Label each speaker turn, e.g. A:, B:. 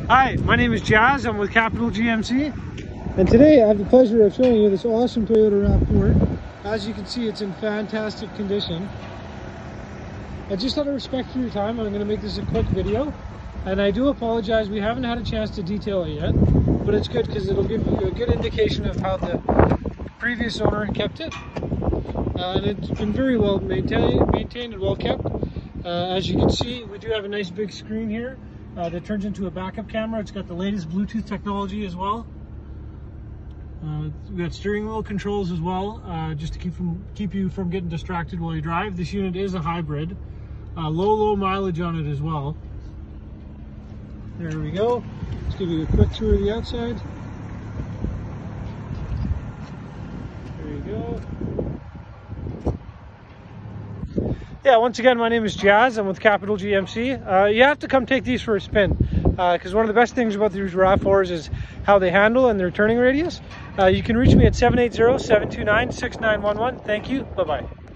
A: Hi, my name is Jazz. I'm with Capital GMC. And today I have the pleasure of showing you this awesome Toyota RAV4. As you can see, it's in fantastic condition. And just out of respect for your time, I'm going to make this a quick video. And I do apologize, we haven't had a chance to detail it yet. But it's good because it'll give you a good indication of how the previous owner kept it. And it's been very well maintained and well kept. As you can see, we do have a nice big screen here that turns into a backup camera. It's got the latest Bluetooth technology as well. We got steering wheel controls as well, just to keep you from getting distracted while you drive. This unit is a hybrid. Low mileage on it as well. There we go. Let's give you a quick tour of the outside. There you go. Yeah, once again, my name is Jazz. I'm with Capital GMC. You have to come take these for a spin, because one of the best things about these RAV4s is how they handle and their turning radius. You can reach me at 780-729-6911. Thank you. Bye-bye.